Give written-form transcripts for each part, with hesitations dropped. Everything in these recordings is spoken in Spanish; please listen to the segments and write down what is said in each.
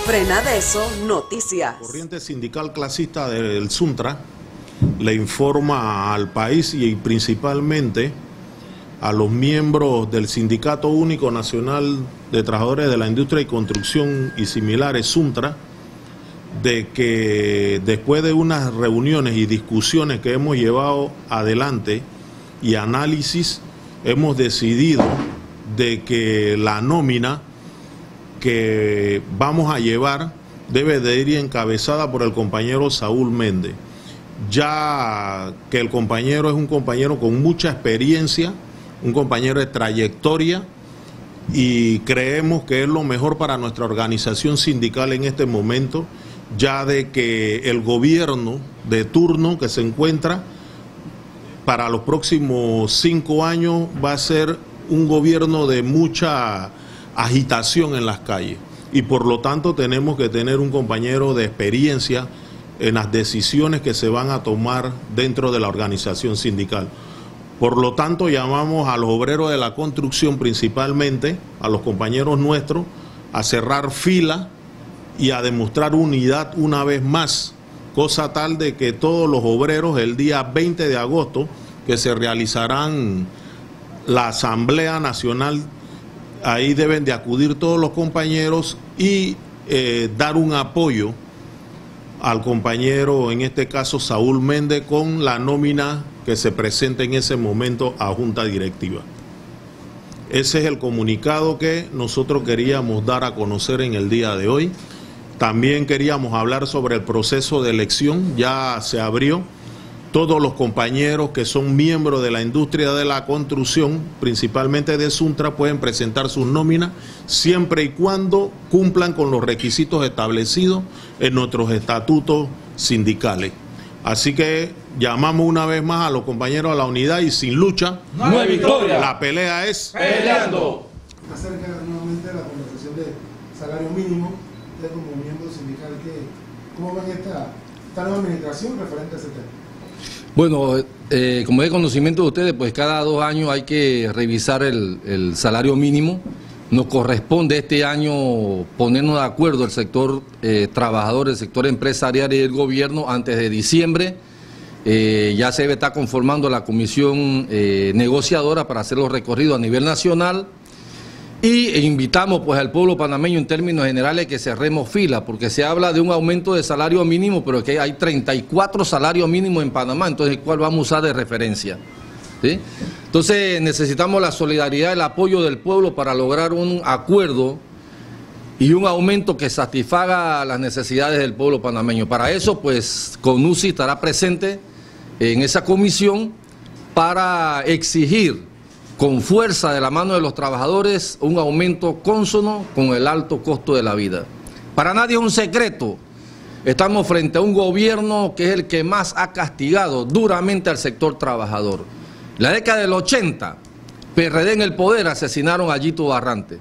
Frenadeso Noticias. La corriente sindical clasista del Suntra le informa al país y principalmente a los miembros del Sindicato Único Nacional de Trabajadores de la Industria y Construcción y similares, Suntra, de que después de unas reuniones y discusiones que hemos llevado adelante y análisis, hemos decidido de que la nómina que vamos a llevar debe de ir encabezada por el compañero Saúl Méndez, ya que el compañero es un compañero con mucha experiencia, un compañero de trayectoria, y creemos que es lo mejor para nuestra organización sindical en este momento, ya de que el gobierno de turno que se encuentra para los próximos 5 años va a ser un gobierno de mucha agitación en las calles, y por lo tanto tenemos que tener un compañero de experiencia en las decisiones que se van a tomar dentro de la organización sindical. Por lo tanto, llamamos a los obreros de la construcción, principalmente a los compañeros nuestros, a cerrar fila y a demostrar unidad una vez más, cosa tal de que todos los obreros el día 20 de agosto, que se realizarán la Asamblea Nacional, ahí deben de acudir todos los compañeros y dar un apoyo al compañero, en este caso Saúl Méndez, con la nómina que se presente en ese momento a Junta Directiva. Ese es el comunicado que nosotros queríamos dar a conocer en el día de hoy. También queríamos hablar sobre el proceso de elección, ya se abrió. Todos los compañeros que son miembros de la industria de la construcción, principalmente de Suntra, pueden presentar sus nóminas siempre y cuando cumplan con los requisitos establecidos en nuestros estatutos sindicales. Así que llamamos una vez más a los compañeros a la unidad, y sin lucha no hay victoria. La pelea es peleando. Acerca nuevamente de la conversación de salario mínimo, ustedes como miembro sindical, ¿cómo ven esta nueva administración referente a ese tema? Bueno, como es conocimiento de ustedes, pues cada 2 años hay que revisar el salario mínimo. Nos corresponde este año ponernos de acuerdo el sector trabajador, el sector empresarial y el gobierno antes de diciembre. Ya se debe estar conformando la comisión negociadora para hacer los recorridos a nivel nacional. Y invitamos pues al pueblo panameño en términos generales que cerremos fila, porque se habla de un aumento de salario mínimo, pero que hay 34 salarios mínimos en Panamá, entonces ¿cuál vamos a usar de referencia? ¿Sí? Entonces necesitamos la solidaridad, el apoyo del pueblo para lograr un acuerdo y un aumento que satisfaga las necesidades del pueblo panameño. Para eso pues CONUSI estará presente en esa comisión para exigir con fuerza de la mano de los trabajadores un aumento cónsono con el alto costo de la vida. Para nadie es un secreto, estamos frente a un gobierno que es el que más ha castigado duramente al sector trabajador. En la década del 80, PRD en el poder, asesinaron a Yito Barrante.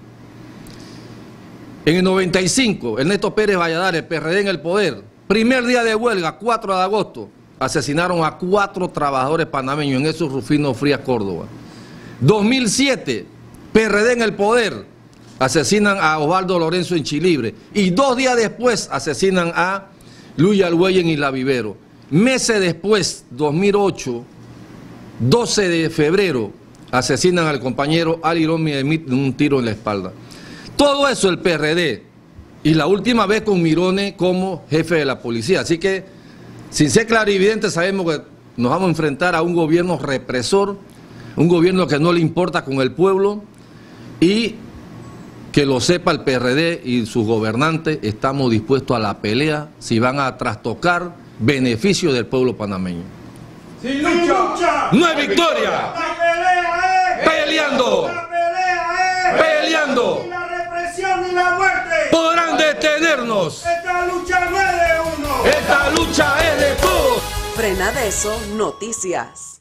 En el 95, Ernesto Pérez Valladares, PRD en el poder, primer día de huelga, 4 de agosto, asesinaron a 4 trabajadores panameños, en eso Rufino Frías Córdoba. 2007, PRD en el poder, asesinan a Osvaldo Lorenzo en Chilibre, y 2 días después asesinan a Luis Alhuey en Isla Vivero. Meses después, 2008, 12 de febrero, asesinan al compañero Alirón Miedemit de un tiro en la espalda. Todo eso el PRD, y la última vez con Mirone como jefe de la policía. Así que, sin ser clarividente, sabemos que nos vamos a enfrentar a un gobierno represor, un gobierno que no le importa con el pueblo, y que lo sepa el PRD y sus gobernantes, estamos dispuestos a la pelea si van a trastocar beneficios del pueblo panameño. Sin lucha, no hay victoria. La pelea es peleando. La pelea es peleando. Ni la represión ni la muerte podrán detenernos. Esta lucha no es de uno. Esta lucha es de todos. Frenadeso Noticias.